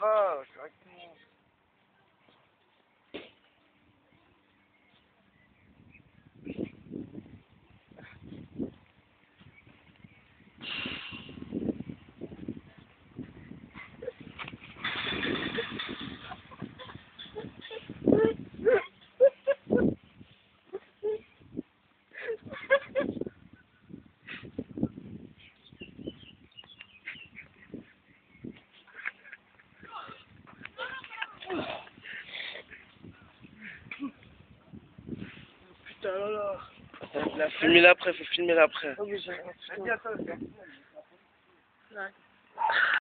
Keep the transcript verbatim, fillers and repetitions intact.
pas correctement. Putain, là là. Filmez l'après, faut filmer l'après. Oh, mais j'ai... Vas-y, attends,